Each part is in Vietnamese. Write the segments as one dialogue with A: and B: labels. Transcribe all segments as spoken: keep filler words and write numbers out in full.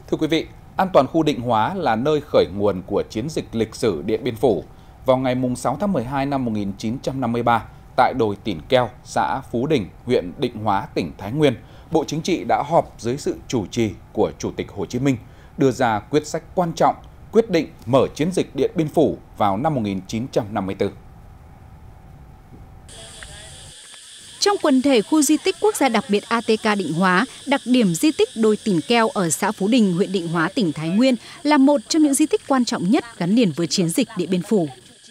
A: Thưa quý vị, an toàn khu Định Hóa là nơi khởi nguồn của chiến dịch lịch sử Điện Biên Phủ. Vào ngày sáu tháng mười hai năm một nghìn chín trăm năm mươi ba, tại đồi Tỉn Keo, xã Phú Đình, huyện Định Hóa, tỉnh Thái Nguyên, Bộ Chính trị đã họp dưới sự chủ trì của Chủ tịch Hồ Chí Minh, đưa ra quyết sách quan trọng, quyết định mở chiến dịch Điện Biên Phủ vào năm một nghìn chín trăm năm mươi tư.
B: Trong quần thể khu di tích quốc gia đặc biệt a tê ca Định Hóa, đặc điểm di tích đồi Tỉn Keo ở xã Phú Đình, huyện Định Hóa, tỉnh Thái Nguyên là một trong những di tích quan trọng nhất gắn liền với chiến dịch Điện Biên Phủ.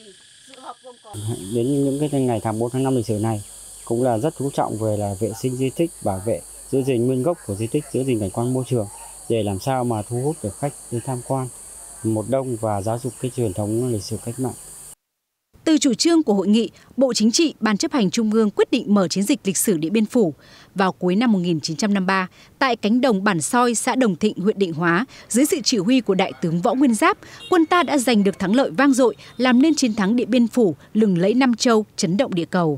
C: Đến những cái ngày tháng bốn tháng năm lịch sử này cũng là rất chú trọng về là vệ sinh di tích, bảo vệ, giữ gìn nguyên gốc của di tích, giữ gìn cảnh quan môi trường để làm sao mà thu hút được khách đến tham quan một đông và giáo dục cái truyền thống lịch sử cách mạng.
B: Từ chủ trương của hội nghị, Bộ Chính trị, Ban chấp hành Trung ương quyết định mở chiến dịch lịch sử Điện Biên Phủ. Vào cuối năm một nghìn chín trăm năm mươi ba, tại cánh đồng Bản Soi, xã Đồng Thịnh, huyện Định Hóa, dưới sự chỉ huy của Đại tướng Võ Nguyên Giáp, quân ta đã giành được thắng lợi vang dội, làm nên chiến thắng Điện Biên Phủ, lừng lẫy Nam Châu, chấn động địa cầu.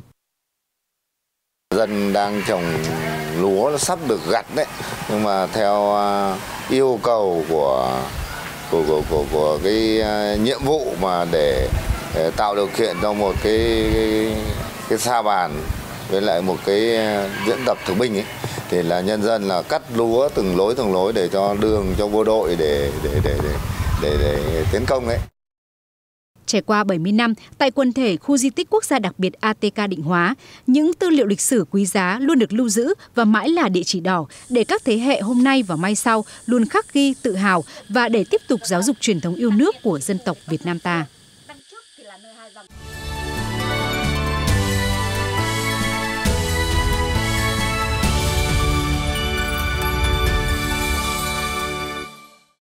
D: Dân đang trồng lúa nó sắp được gặt đấy, nhưng mà theo yêu cầu của của của của, của cái nhiệm vụ mà để Để tạo điều kiện cho một cái cái, cái sa bàn với lại một cái diễn tập thực binh ấy, thì là nhân dân là cắt lúa từng lối từng lối để cho đường cho bộ đội để để để để để, để tiến công ấy.
B: Trải qua bảy mươi năm, tại quần thể khu di tích quốc gia đặc biệt a tê ca Định Hóa, những tư liệu lịch sử quý giá luôn được lưu giữ và mãi là địa chỉ đỏ để các thế hệ hôm nay và mai sau luôn khắc ghi, tự hào và để tiếp tục giáo dục truyền thống yêu nước của dân tộc Việt Nam ta.